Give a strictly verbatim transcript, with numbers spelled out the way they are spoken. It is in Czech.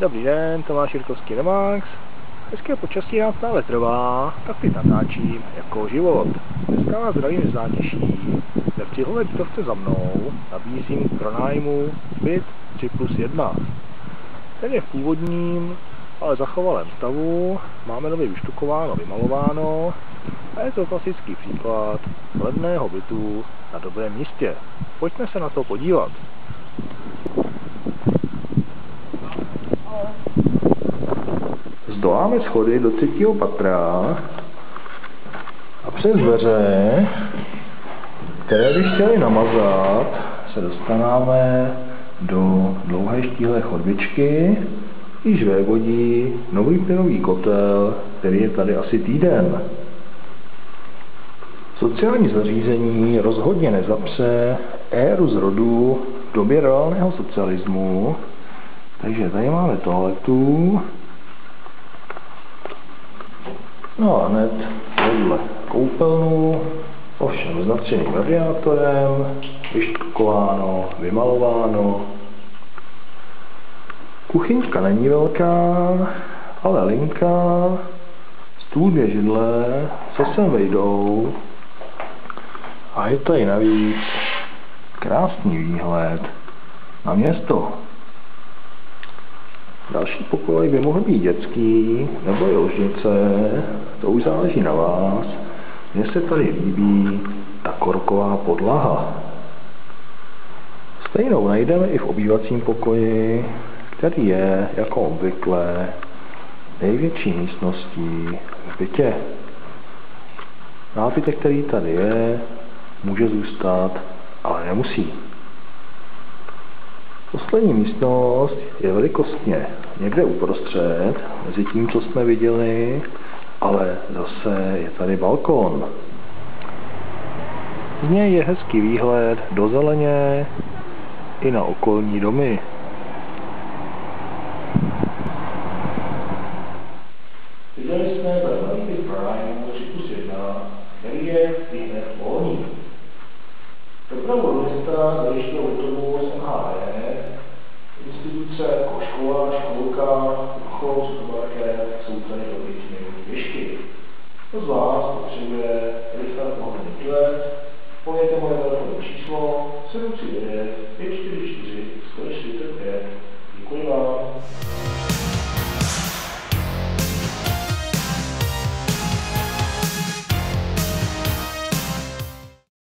Dobrý den, Tomáš Jirkovský Remax. Hezké počasí nám stále trvá, tak teď natáčím jako život. Dneska vás zdravím z Zátěší. Ve vtihlové bytovce za mnou nabízím k pronájmu byt tři plus jedna. Ten je v původním, ale zachovalém stavu, máme nově vyštukováno, vymalováno a je to klasický příklad levného bytu na dobrém místě. Pojďme se na to podívat. Zdoláme schody do třetího patra a přes dveře, které by chtěli namazat, se dostaneme do dlouhé štíhlé chodbičky, již vévodí nový plynový kotel, který je tady asi týden. Sociální zařízení rozhodně nezapře éru zrodu v době reálného socialismu, takže tady máme toaletu. No a hned vedle koupelnu, ovšem s natřeným radiátorem, vyštukováno, vymalováno. Kuchyňka není velká, ale linka, stůl, dvě židle, se sem vejdou a je tady navíc krásný výhled na město. Další pokoj by mohl být dětský nebo je ložnice, to už záleží na vás. Mně se tady líbí ta korková podlaha. Stejnou najdeme i v obývacím pokoji, který je, jako obvykle, největší místností v bytě. Nábytek, který tady je, může zůstat, ale nemusí. Poslední místnost je velikostně někde uprostřed, mezi tím, co jsme viděli, ale zase je tady balkon. Z něj je hezký výhled do zeleně i na okolní domy. Viděli jsme zajímavý byt pronájmu tři plus jedna, který je ihned volný. Dopravu do města zajišťuje autobus M H D, instituce jako škola, školka, obchod, supermarket jsou tady do pěti minut pěšky. Kdo z vás potřebuje